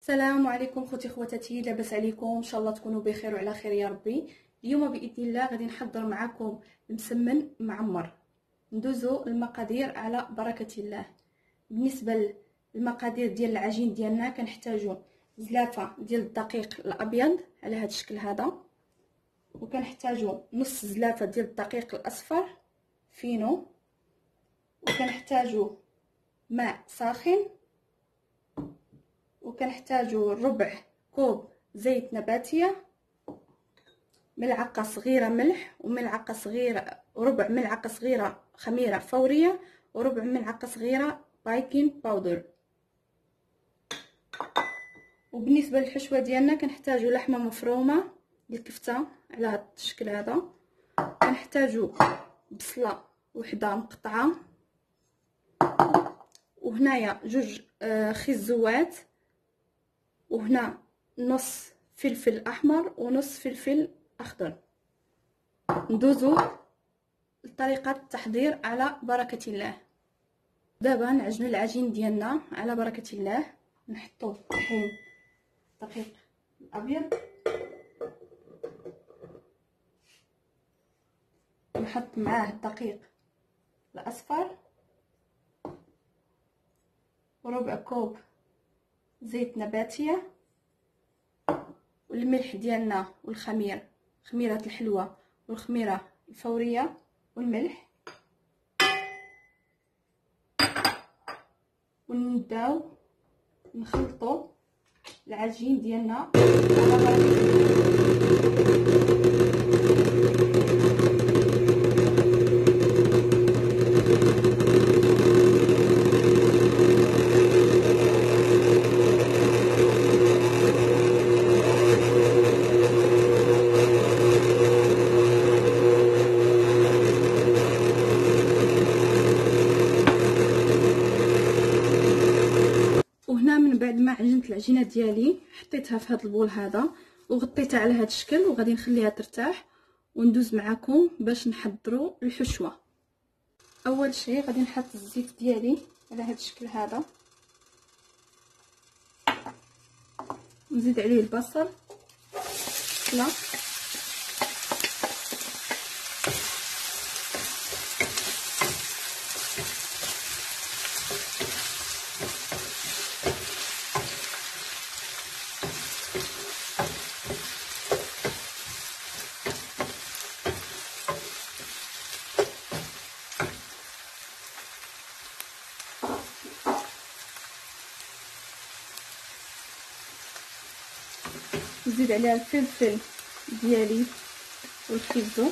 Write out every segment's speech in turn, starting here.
السلام عليكم خوتي خواتاتي، لاباس عليكم؟ ان شاء الله تكونوا بخير وعلى خير يا ربي. اليوم باذن الله غادي نحضر معكم المسمن معمر. ندوزو المقادير على بركه الله. بالنسبه للمقادير ديال العجين ديالنا كنحتاجو زلافه ديال الدقيق الابيض على هذا الشكل هذا، وكنحتاجو نص زلافه ديال الدقيق الاصفر فينو، وكنحتاجو ماء ساخن، وكنحتاجو ربع كوب زيت نباتيه، ملعقه صغيره ملح، وملعقه صغيره وربع ملعقه صغيره خميره فوريه، وربع ملعقه صغيره بايكنج باودر. وبالنسبه للحشوه ديالنا كنحتاجو لحمه مفرومه الكفته على هذا الشكل هذا، كنحتاجو بصله وحده مقطعه، وهنايا جوج خيزوات، وهنا نص فلفل احمر ونص فلفل اخضر. ندوزو لطريقه التحضير على بركه الله. دابا نعجنوا العجين ديالنا على بركه الله. نحطوا طحين الدقيق الابيض، نحط معاه الدقيق الاصفر، وربع كوب زيت نباتيه، والملح ديالنا والخميره، خميره الحلوه والخميره الفوريه والملح، ونبداو نخلطوا العجين ديالنا على بركه بعد ما عجنت العجينه ديالي حطيتها في هذا البول هذا وغطيتها على هذا الشكل، وغادي نخليها ترتاح وندوز معكم باش نحضروا الحشوه. اول شيء غادي نحط الزيت ديالي على هذا الشكل هذا، نزيد عليه البصل لا نزيد عليها الفلفل ديالي والخيزو،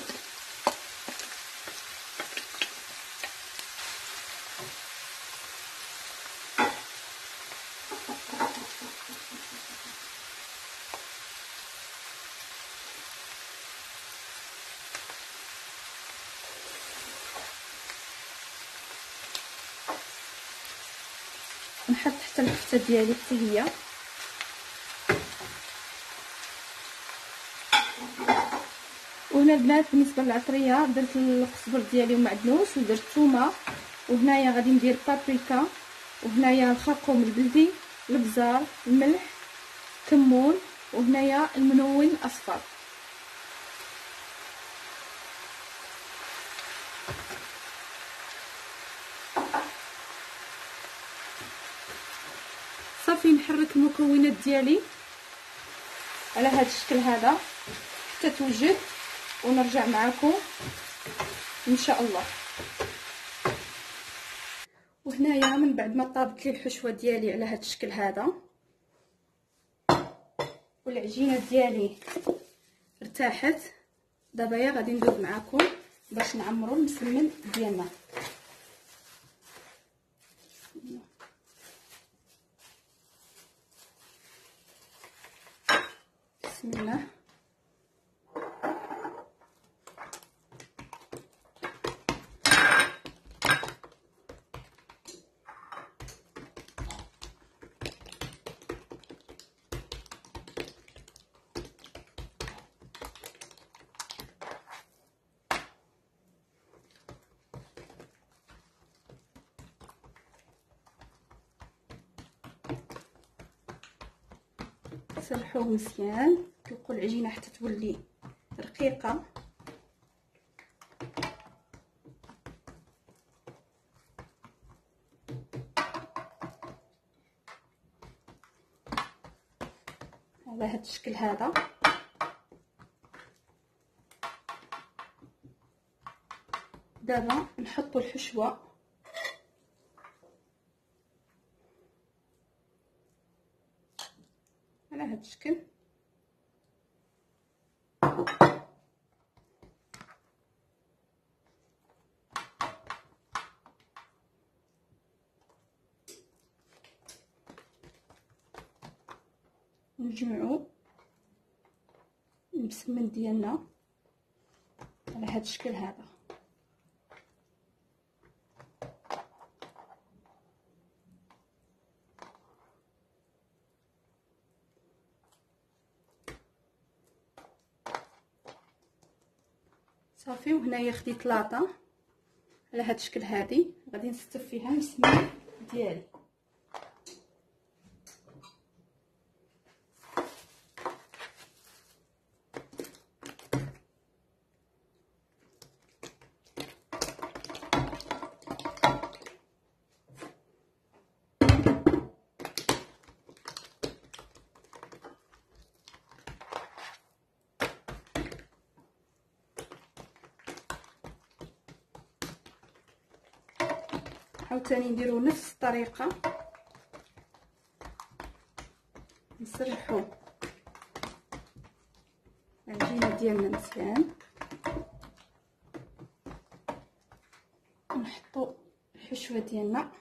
نحط حتى الكفته ديالي حتى هي، وهنا البنات بالنسبه للعطريه درت القزبر ديالي ومعدنوس، ودرت الثومه، وهنايا غادي ندير بابريكا، وهنايا الخرقوم البلدي، البزار، الملح، كمون، وهنايا المنون الاصفر. صافي نحرك المكونات ديالي على هذا الشكل هذا حتى توجد، ونرجع معكم ان شاء الله. وهنايا من بعد ما طابت لي الحشوه ديالي على هذا الشكل هذا، والعجينه ديالي ارتاحت، دابا يا غادي ندوز معكم باش نعمروا المسمن ديالنا. بسم الله. سرحوه مزيان، طلقوا العجينه حتى تولي رقيقه. على هذا الشكل هذا. دابا نحطوا الحشوه على هذا الشكل. نجمعوا المسمن ديالنا على هذا الشكل هذا. صافي. وهنايا خديت لاطه على هذا الشكل هذه، غادي نستف فيها المسمن ديالي. عاوتاني نديرو نفس الطريقه، نسرحو العجينه ديالنا مزيان، ونحطو الحشوه ديالنا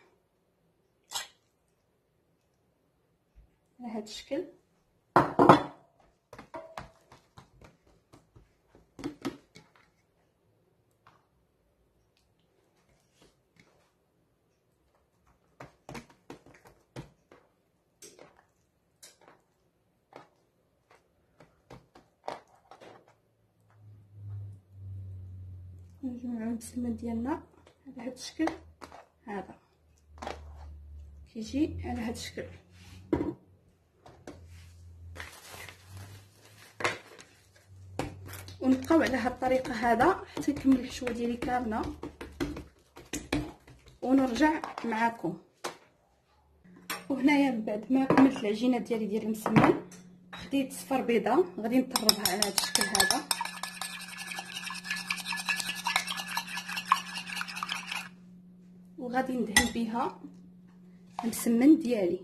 على هذا الشكل. نجمعو المسمن ديالنا على هذا الشكل هذا، كيجي على هذا الشكل. ونبقاو على هذه الطريقه هذا حتى نكمل الحشوه ديالي كامله ونرجع معكم. وهنايا من بعد ما كملت العجينه ديالي ديال المسمن، خديت صفر بيضه غادي نطربها على هذا الشكل هذا، وغادي ندهن بها المسمن ديالي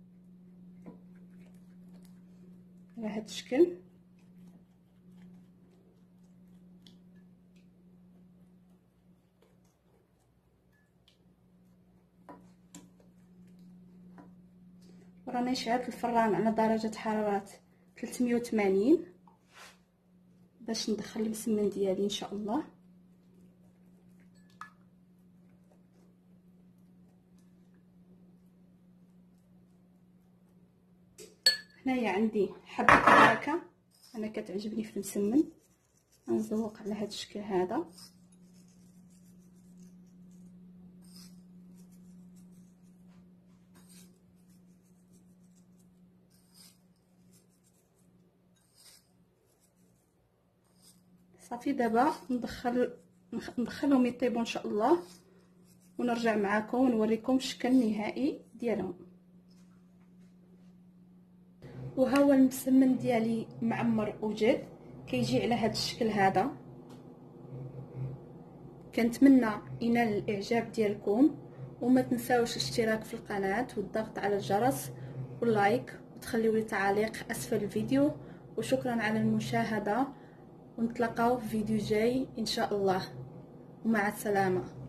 على هذا الشكل. وراني شعلت الفران على درجه حراره 380 باش ندخل المسمن ديالي ان شاء الله. هنايا عندي حبه البركه، انا كتعجبني في المسمن، غنزوق على هذا الشكل هذا. صافي. دابا ندخلهم يطيبوا ان شاء الله، ونرجع معكم ونوريكم الشكل النهائي ديالهم. وها هو المسمن ديالي معمر وجد، كيجي على هذا الشكل هذا. كنتمنى ينال الاعجاب ديالكم، وما تنساوش الاشتراك في القناه والضغط على الجرس واللايك، وتخليوا لي تعليق اسفل الفيديو. وشكرا على المشاهده، ونتلاقاو في فيديو جاي ان شاء الله، ومع السلامه.